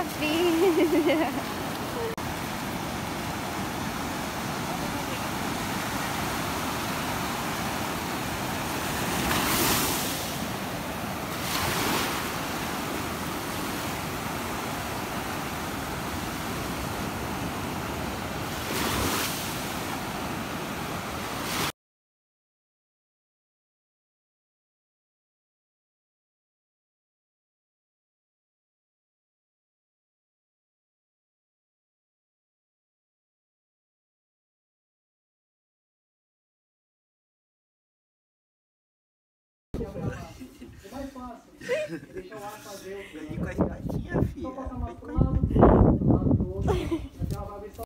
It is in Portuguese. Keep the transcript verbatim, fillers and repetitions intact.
sua filha. É mais fácil. Deixa o ar fazer o. Vem com as gatinhas, filha. Só passar uma Vem com as- pro lado, pro outro.